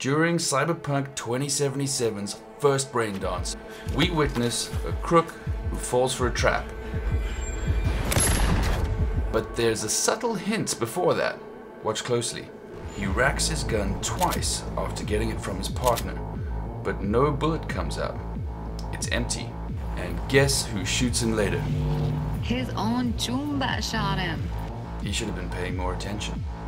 During Cyberpunk 2077's first Braindance, we witness a crook who falls for a trap. But there's a subtle hint before that. Watch closely. He racks his gun twice after getting it from his partner, but no bullet comes out. It's empty. And guess who shoots him later? His own choomba shot him. He should have been paying more attention.